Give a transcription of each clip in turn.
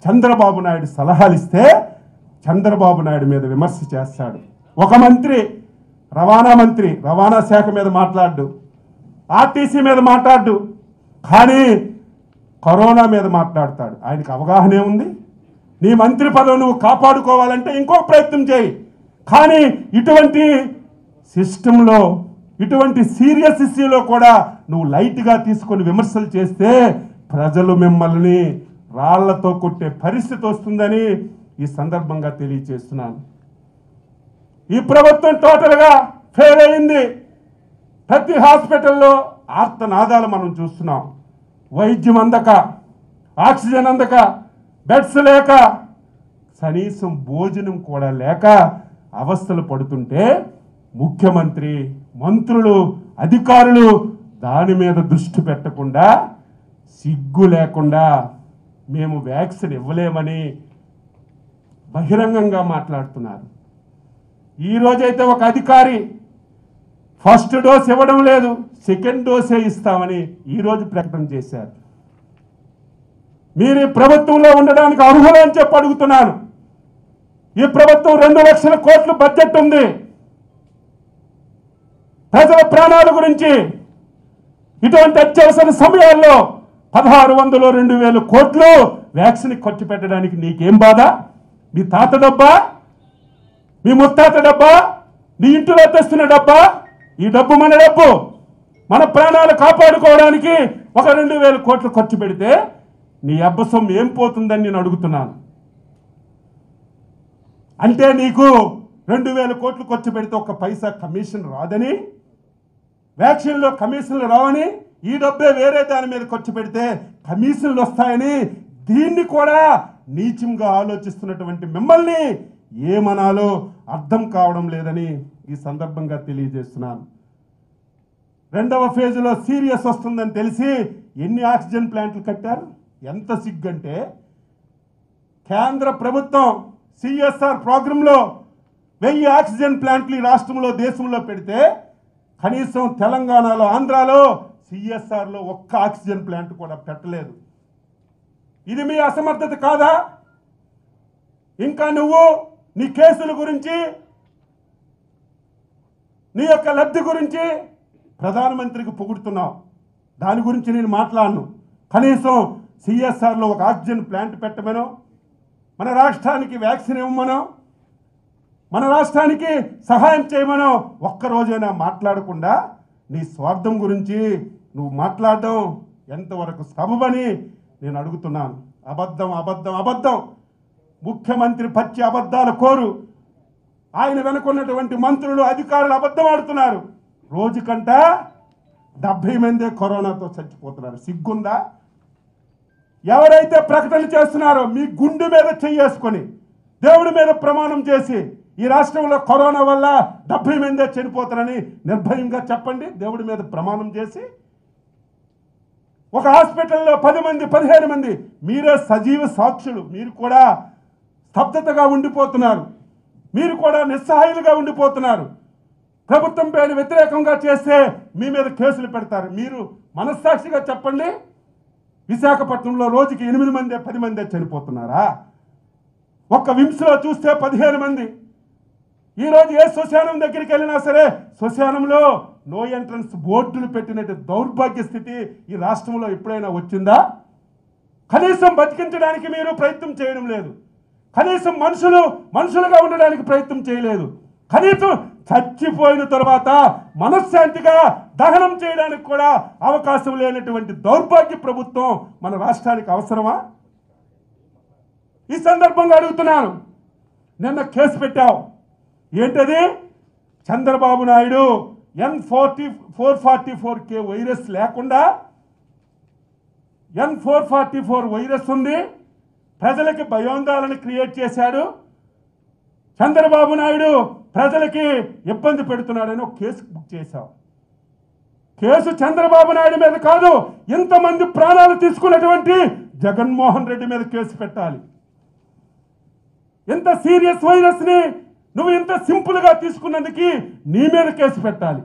చంద్రబాబు నాయుడు సలహాలు ఇస్తే చంద్రబాబు నాయుడు మీద విమర్శ చేస్తాడు. ఒక మంత్రి రవాణా శాఖ మీద మాట్లాడు, ఆర్టీసీ మీద మాట్లాడు, కానీ కరోనా మీద మాట్లాడతాడు. ఆయనకు అవగాహన ఏముంది? నీ మంత్రి పదవి నువ్వు కాపాడుకోవాలంటే ఇంకొక ప్రయత్నం చేయి. కానీ ఇటువంటి సిస్టంలో, ఇటువంటి సీరియస్ ఇష్యూలో కూడా నువ్వు లైట్గా తీసుకొని విమర్శలు చేస్తే ప్రజలు మిమ్మల్ని రాళ్లతో కొట్టే పరిస్థితి వస్తుందని ఈ సందర్భంగా తెలియజేస్తున్నాను. ఈ ప్రభుత్వం టోటల్గా ఫెయిల్ అయింది. ప్రతి హాస్పిటల్లో ఆర్తనాదాలు మనం చూస్తున్నాం. వైద్యం అందక, ఆక్సిజన్ అందక, బెడ్స్ లేక, కనీసం భోజనం కూడా లేక అవస్థలు పడుతుంటే ముఖ్యమంత్రి, మంత్రులు, అధికారులు దాని మీద దృష్టి పెట్టకుండా, సిగ్గు లేకుండా మేము వ్యాక్సిన్ ఇవ్వలేమని బహిరంగంగా మాట్లాడుతున్నారు. ఈరోజైతే ఒక అధికారి ఫస్ట్ డోస్ ఇవ్వడం లేదు, సెకండ్ డోసే ఇస్తామని ఈరోజు ప్రకటన చేశారు. మీరు ఈ ప్రభుత్వంలో ఉండడానికి అర్హులు అని చెప్పి అడుగుతున్నాను. ఈ ప్రభుత్వం 2 లక్షల కోట్ల బడ్జెట్ ఉంది. ప్రజల ప్రాణాల గురించి ఇటువంటి అత్యవసర సమయాల్లో 1600 2000 కోట్లు వ్యాక్సిన్ ఖర్చు పెట్టడానికి నీకేం బాధ? మీ తాత డబ్బా, మీ ముత్తాత డబ్బా, నీ ఇంటిలో తెస్తున్న డబ్బా? ఈ డబ్బు మన డబ్బు. మన ప్రాణాలు కాపాడుకోవడానికి ఒక 2000 కోట్లు ఖర్చు పెడితే నీ అబ్బసం ఏం పోతుందని నేను అడుగుతున్నాను. అంటే నీకు 2000 కోట్లు ఖర్చు పెడితే ఒక పైసా కమిషన్ రాదని, వ్యాక్సిన్లో కమిషన్లు రావని, ఈ డబ్బే వేరే దాని మీద ఖర్చు పెడితే కమిషన్లు వస్తాయని, దీన్ని కూడా నీచంగా ఆలోచిస్తున్నటువంటి మిమ్మల్ని ఏమనాలో అర్థం కావడం లేదని ఈ సందర్భంగా తెలియజేస్తున్నాను. 2వ ఫేజ్లో సీరియస్ వస్తుందని తెలిసి ఎన్ని ఆక్సిజన్ ప్లాంట్లు కట్టారు? ఎంత సిగ్గంటే, కేంద్ర ప్రభుత్వం సిఎస్ఆర్ ప్రోగ్రాంలో 1000 ఆక్సిజన్ ప్లాంట్లు ఈ రాష్ట్రంలో, దేశంలో పెడితే కనీసం తెలంగాణలో, ఆంధ్రాలో సిఎస్ఆర్లో ఒక్క ఆక్సిజన్ ప్లాంట్ కూడా పెట్టలేదు. ఇది మీ అసమర్థత కాదా? ఇంకా నువ్వు నీ కేసుల గురించి, నీ యొక్క లబ్ధి గురించి ప్రధానమంత్రికి పొగుడుతున్నావు. దాని గురించి నేను మాట్లాడను. కనీసం సిఎస్ఆర్లో ఒక ఆక్సిజన్ ప్లాంట్ పెట్టమనో, మన రాష్ట్రానికి వ్యాక్సిన్ ఇవ్వమనో, మన రాష్ట్రానికి సహాయం చేయమనో ఒక్కరోజైనా మాట్లాడకుండా నీ స్వార్థం గురించి నువ్వు మాట్లాడడం ఎంతవరకు సబబని నేను అడుగుతున్నాను. అబద్ధం అబద్ధం అబద్ధం. ముఖ్యమంత్రి పచ్చి అబద్ధాల కోరు. ఆయన వెనుకున్నటువంటి మంత్రులు, అధికారులు అబద్ధం ఆడుతున్నారు. రోజుకంట 70 మందే కరోనాతో చచ్చిపోతున్నారు. సిగ్గుందా? ఎవరైతే ప్రకటనలు చేస్తున్నారో మీ గుండె మీద చెయ్యేసుకొని, దేవుడి మీద ప్రమాణం చేసి, ఈ రాష్ట్రంలో కరోనా వల్ల 70 మందే చనిపోతారని నిర్భయంగా చెప్పండి. దేవుడి మీద ప్రమాణం చేసి, ఒక హాస్పిటల్లో 10 మంది 15 మంది, మీరే సజీవ సాక్షులు. మీరు కూడా స్తబ్దతగా ఉండిపోతున్నారు. మీరు కూడా నిస్సహాయులుగా ఉండిపోతున్నారు. ప్రభుత్వం పైన వ్యతిరేకంగా చేస్తే మీ మీద కేసులు పెడతారు. మీరు మనస్సాక్షిగా చెప్పండి, విశాఖపట్నంలో రోజుకి 8 మంది 10 మందే చనిపోతున్నారా? ఒక్క విమ్స్లో చూస్తే 15 మంది. ఈరోజు ఏ శ్మశానం దగ్గరికి వెళ్ళినా సరే శ్మశానంలో నో ఎంట్రన్స్ బోర్డులు పెట్టినట్టు దౌర్భాగ్య స్థితి ఈ రాష్ట్రంలో ఎప్పుడైనా వచ్చిందా? కనీసం బతికించడానికి మీరు ప్రయత్నం చేయడం లేదు. కనీసం మనుషులుగా ఉండడానికి ప్రయత్నం చేయలేదు. కనీసం చచ్చిపోయిన తర్వాత మనశ్శాంతిగా దహనం చేయడానికి కూడా అవకాశం లేనటువంటి దౌర్భాగ్య ప్రభుత్వం మన రాష్ట్రానికి అవసరమా? ఈ సందర్భంగా అడుగుతున్నాను. నిన్న కేసు పెట్టావు. ఏంటది? చంద్రబాబు నాయుడు N444K వైరస్ లేకుండా N444 వైరస్ ఉంది, ప్రజలకి భయోందాలను క్రియేట్ చేశాడు, చంద్రబాబు నాయుడు ప్రజలకి ఇబ్బంది పెడుతున్నాడని ఒక కేసు బుక్ చేశావు. కేసు చంద్రబాబు నాయుడు మీద కాదు, ఇంతమంది ప్రాణాలు తీసుకున్నటువంటి జగన్మోహన్ రెడ్డి మీద కేసు పెట్టాలి. ఇంత సీరియస్ వైరస్ని నువ్వు ఇంత సింపుల్గా తీసుకున్నందుకు నీ మీద కేసు పెట్టాలి.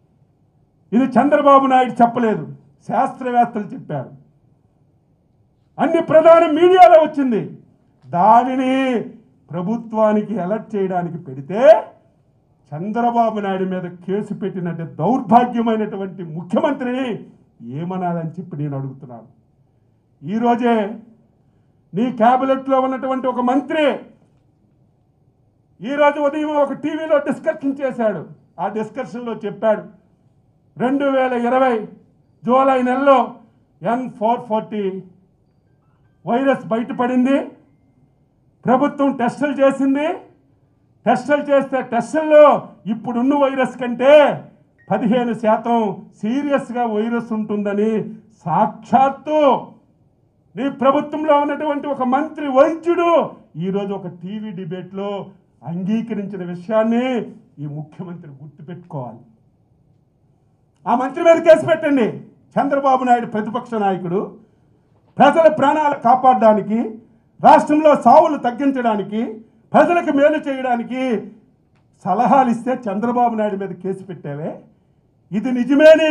ఇది చంద్రబాబు నాయుడు చెప్పలేదు, శాస్త్రవేత్తలు చెప్పారు. అన్ని ప్రధాన మీడియాలో వచ్చింది. దానిని ప్రభుత్వానికి అలర్ట్ చేయడానికి పెడితే చంద్రబాబు నాయుడు మీద కేసు పెట్టినట్టు దౌర్భాగ్యమైనటువంటి ముఖ్యమంత్రిని ఏమనాలని చెప్పి నేను అడుగుతున్నాను. ఈరోజే నీ క్యాబినెట్లో ఉన్నటువంటి ఒక మంత్రి ఈరోజు ఉదయం ఒక టీవీలో డిస్కషన్ చేశాడు. ఆ డిస్కషన్లో చెప్పాడు 2020 జూలై నెలలో N440 వైరస్ బయటపడింది. ప్రభుత్వం టెస్టులు చేసింది. టెస్టులు చేస్తే టెస్టుల్లో ఇప్పుడున్న వైరస్ కంటే 15% సీరియస్గా వైరస్ ఉంటుందని సాక్షాత్తు నీ ప్రభుత్వంలో ఉన్నటువంటి ఒక మంత్రి వైద్యుడు ఈరోజు ఒక టీవీ డిబేట్లో అంగీకరించిన విషయాన్ని ఈ ముఖ్యమంత్రి గుర్తుపెట్టుకోవాలి. ఆ మంత్రి మీద కేసు పెట్టండి. చంద్రబాబు నాయుడు ప్రతిపక్ష నాయకుడు ప్రజల ప్రాణాలు కాపాడడానికి, రాష్ట్రంలో సావులు తగ్గించడానికి, ప్రజలకు మేలు చేయడానికి సలహాలు ఇస్తే చంద్రబాబు నాయుడు మీద కేసు పెట్టావే, ఇది నిజమేని,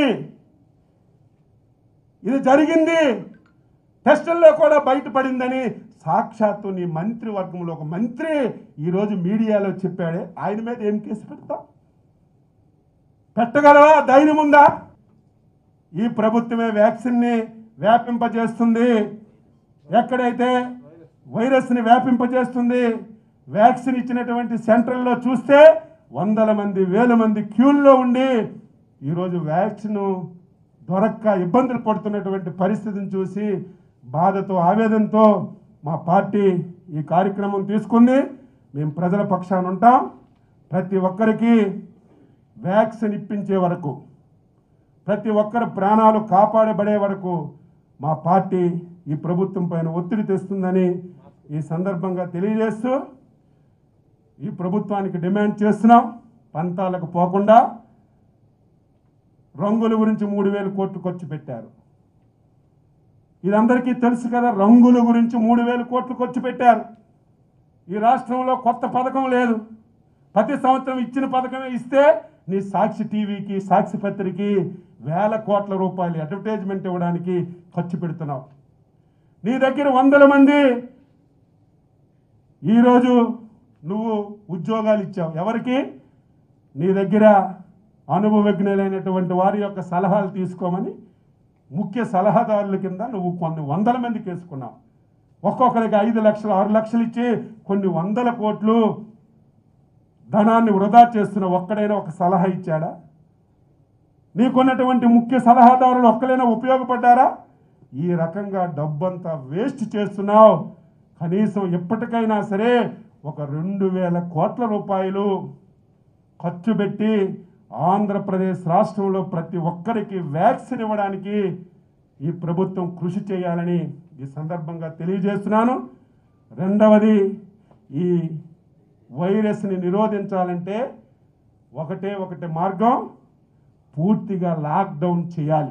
ఇది జరిగింది, టెస్టుల్లో కూడా బయటపడిందని సాక్షాత్తు నీ మంత్రివర్గంలో ఒక మంత్రి ఈరోజు మీడియాలో చెప్పాడే, ఆయన మీద ఏం కేసు పెడతావు? పెట్టగలవా? ధైర్యం ఉందా? ఈ ప్రభుత్వమే వ్యాక్సిన్ని వ్యాపింపజేస్తుంది. ఎక్కడైతే వైరస్ని వ్యాపింపజేస్తుంది, వ్యాక్సిన్ ఇచ్చినటువంటి సెంటర్లో చూస్తే 100 మంది 1000 మంది క్యూల్లో ఉండి ఈరోజు వ్యాక్సిన్ దొరక్క ఇబ్బందులు పడుతున్నటువంటి పరిస్థితిని చూసి బాధతో ఆవేదనతో మా పార్టీ ఈ కార్యక్రమం తీసుకుంది. మేము ప్రజల పక్షాన ఉంటాం. ప్రతి ఒక్కరికి వ్యాక్సిన్ ఇప్పించే వరకు, ప్రతి ఒక్కరి ప్రాణాలు కాపాడబడే వరకు మా పార్టీ ఈ ప్రభుత్వం పైన ఒత్తిడి తెస్తుందని ఈ సందర్భంగా తెలియజేస్తూ ఈ ప్రభుత్వానికి డిమాండ్ చేస్తున్నాం. పంతాలకు పోకుండా రంగుల గురించి 3000 కోట్లు ఖర్చు పెట్టారు. ఇదందరికీ తెలుసు కదా. రంగుల గురించి 3000 కోట్లు ఖర్చు పెట్టారు. ఈ రాష్ట్రంలో కొత్త పథకం లేదు. ప్రతి సంవత్సరం ఇచ్చిన పథకమే ఇస్తే నీ సాక్షి టీవీకి, సాక్షి పత్రికకి 1000 కోట్ల రూపాయలు అడ్వర్టైజ్మెంట్ ఇవ్వడానికి ఖర్చు పెడుతున్నావు. నీ దగ్గర 100 మంది ఈరోజు నువ్వు ఉద్యోగాలు ఇచ్చావు. ఎవరికి? నీ దగ్గర అనుభవజ్ఞులైనటువంటి వారి యొక్క సలహాలు తీసుకోమని ముఖ్య సలహాదారుల కింద నువ్వు కొన్ని 100 మందికి వేసుకున్నావు. ఒక్కొక్కరికి 5 లక్షలు 6 లక్షలు ఇచ్చి కొన్ని 100 కోట్లు ధనాన్ని వృధా చేస్తున్న ఒక్కడైనా ఒక సలహా ఇచ్చాడా? నీకున్నటువంటి ముఖ్య సలహాదారులు ఒక్కలైనా ఉపయోగపడ్డారా? ఈ రకంగా డబ్బంతా వేస్ట్ చేస్తున్నావు. కనీసం ఎప్పటికైనా సరే ఒక 2000 కోట్ల రూపాయలు ఖర్చు పెట్టి ఆంధ్రప్రదేశ్ రాష్ట్రంలో ప్రతి ఒక్కరికి వ్యాక్సిన్ ఇవ్వడానికి ఈ ప్రభుత్వం కృషి చేయాలని ఈ సందర్భంగా తెలియజేస్తున్నాను. రెండవది, ఈ వైరస్ని నిరోధించాలంటే ఒకటే మార్గం, పూర్తిగా లాక్డౌన్ చేయాలి.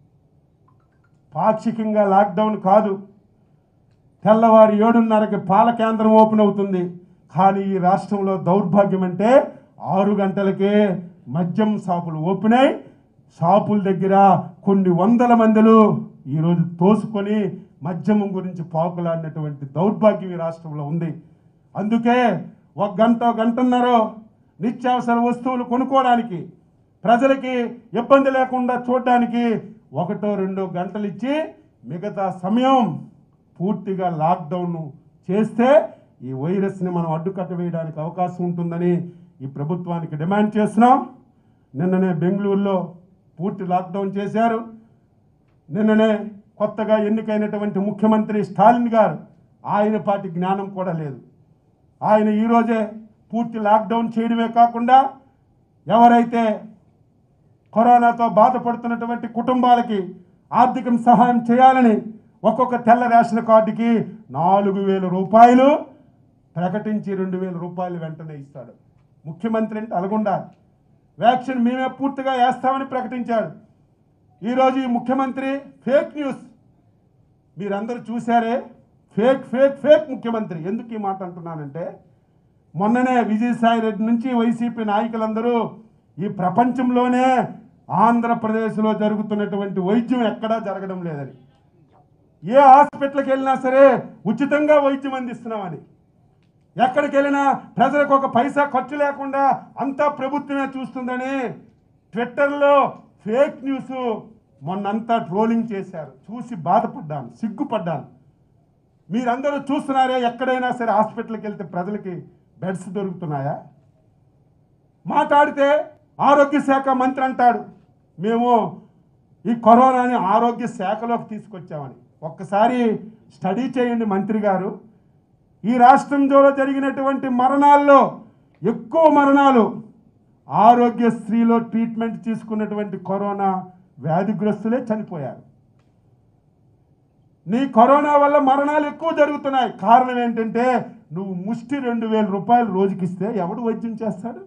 పాక్షికంగా లాక్డౌన్ కాదు. తెల్లవారి 7:30కి పాల కేంద్రం ఓపెన్ అవుతుంది. కానీ ఈ రాష్ట్రంలో దౌర్భాగ్యం అంటే 6 గంటలకే మద్యం షాపులు ఓపెన్ అయ్యి షాపుల దగ్గర కొన్ని 100 మందిలు ఈరోజు తోసుకొని మద్యం గురించి పాకులాడినటువంటి దౌర్భాగ్యం ఈ రాష్ట్రంలో ఉంది. అందుకే 1 గంటన్నర నిత్యావసర వస్తువులు కొనుక్కోవడానికి, ప్రజలకి ఇబ్బంది లేకుండా చూడడానికి 1-2 గంటలు ఇచ్చి మిగతా సమయం పూర్తిగా లాక్డౌన్ చేస్తే ఈ వైరస్ని మనం అడ్డుకట్ట వేయడానికి అవకాశం ఉంటుందని ఈ ప్రభుత్వానికి డిమాండ్ చేస్తున్నాం. నిన్ననే బెంగళూరులో పూర్తి లాక్డౌన్ చేశారు. నిన్ననే కొత్తగా ఎన్నికైనటువంటి ముఖ్యమంత్రి స్టాలిన్ గారు, ఆయన పార్టీ జ్ఞానం కూడా లేదు. ఆయన ఈరోజే పూర్తి లాక్డౌన్ చేయడమే కాకుండా ఎవరైతే కరోనాతో బాధపడుతున్నటువంటి కుటుంబాలకి ఆర్థిక సహాయం చేయాలని ఒక్కొక్క తెల్ల రేషన్ కార్డుకి 4000 రూపాయలు ప్రకటించి 2000 రూపాయలు వెంటనే ఇస్తాడు. ముఖ్యమంత్రి అంటే అలాగుండాలి. వ్యాక్సిన్ మేమే పూర్తిగా వేస్తామని ప్రకటించాడు. ఈరోజు ఈ ముఖ్యమంత్రి ఫేక్ న్యూస్ మీరందరూ చూశారే. ఫేక్ ముఖ్యమంత్రి. ఎందుకు ఈ మాట అంటున్నానంటే, మొన్ననే విజయసాయి రెడ్డి నుంచి వైసీపీ నాయకులందరూ ఈ ప్రపంచంలోనే ఆంధ్రప్రదేశ్లో జరుగుతున్నటువంటి వైద్యం ఎక్కడా జరగడం లేదని, ఏ హాస్పిటల్కి వెళ్ళినా సరే ఉచితంగా వైద్యం అందిస్తున్నామని, ఎక్కడికి వెళ్ళినా ప్రజలకు ఒక పైసా ఖర్చు లేకుండా అంతా ప్రభుత్వమే చూస్తుందని ట్విట్టర్లో ఫేక్ న్యూస్ మొన్నంతా ట్రోలింగ్ చేశారు. చూసి బాధపడ్డాను, సిగ్గుపడ్డాను. మీరందరూ చూస్తున్నారే, ఎక్కడైనా సరే హాస్పిటల్కి వెళ్తే ప్రజలకి బెడ్స్ దొరుకుతున్నాయా? మాట్లాడితే ఆరోగ్య శాఖ మంత్రి అంటాడు మేము ఈ కరోనాని ఆరోగ్య శాఖలోకి తీసుకొచ్చామని. ఒక్కసారి స్టడీ చేయండి మంత్రి గారు. ఈ రాష్ట్రంలో జరిగినటువంటి మరణాల్లో ఎక్కువ మరణాలు ఆరోగ్యశ్రీలో ట్రీట్మెంట్ తీసుకున్నటువంటి కరోనా వ్యాధిగ్రస్తులే చనిపోయారు. నీ కరోనా వల్ల మరణాలు ఎక్కువ జరుగుతున్నాయి. కారణం ఏంటంటే నువ్వు ముష్టి 2,000 రూపాయలు రోజుకి ఇస్తే ఎవడు వైద్యం చేస్తాడు?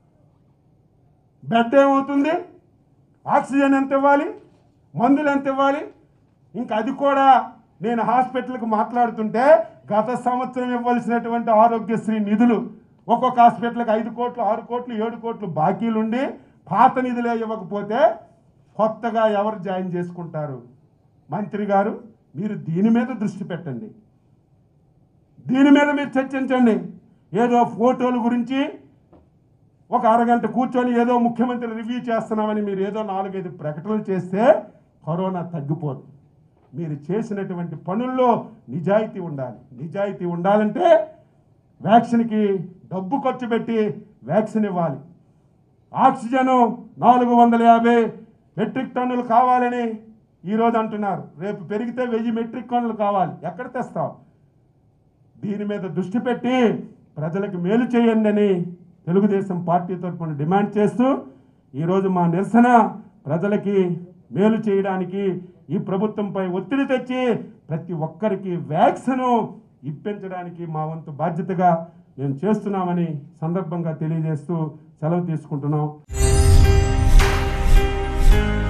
బెడ్ ఏమవుతుంది? ఆక్సిజన్ ఎంత ఇవ్వాలి? మందులు ఎంత ఇవ్వాలి? ఇంకా అది కూడా నేను హాస్పిటల్కి మాట్లాడుతుంటే గత సంవత్సరం ఇవ్వాల్సినటువంటి ఆరోగ్యశ్రీ నిధులు ఒక్కొక్క హాస్పిటల్కి 5 కోట్లు 6 కోట్లు 7 కోట్లు బాకీలుండి పాత నిధులే ఇవ్వకపోతే కొత్తగా ఎవరు జాయిన్ చేసుకుంటారు? మంత్రి గారు, మీరు దీని మీద దృష్టి పెట్టండి, దీని మీద మీరు చర్చించండి. ఏదో ఫోటోల గురించి ఒక అరగంట కూర్చొని ఏదో ముఖ్యమంత్రి రివ్యూ చేస్తున్నామని మీరు ఏదో 4-5 ప్రకటనలు చేస్తే కరోనా తగ్గిపోదు. మీరు చేసినటువంటి పనుల్లో నిజాయితీ ఉండాలి. నిజాయితీ ఉండాలంటే వ్యాక్సిన్కి డబ్బు ఖర్చు పెట్టి వ్యాక్సిన్ ఇవ్వాలి. ఆక్సిజను 450 మెట్రిక్ టన్నులు కావాలని ఈరోజు అంటున్నారు. రేపు పెరిగితే 1000 మెట్రిక్ టన్నులు కావాలి. ఎక్కడ తెస్తావు? దీని మీద దృష్టి పెట్టి ప్రజలకు మేలు చేయండి అని తెలుగుదేశం పార్టీ తరఫున డిమాండ్ చేస్తూ ఈరోజు మా నిరసన ప్రజలకి మేలు చేయడానికి, ఈ ప్రభుత్వంపై ఒత్తిడి తెచ్చి ప్రతి ఒక్కరికి వ్యాక్సిన్ ఇప్పించడానికి మా వంతు బాధ్యతగా మేము చేస్తున్నామని సందర్భంగా తెలియజేస్తూ సెలవు తీసుకుంటున్నాం.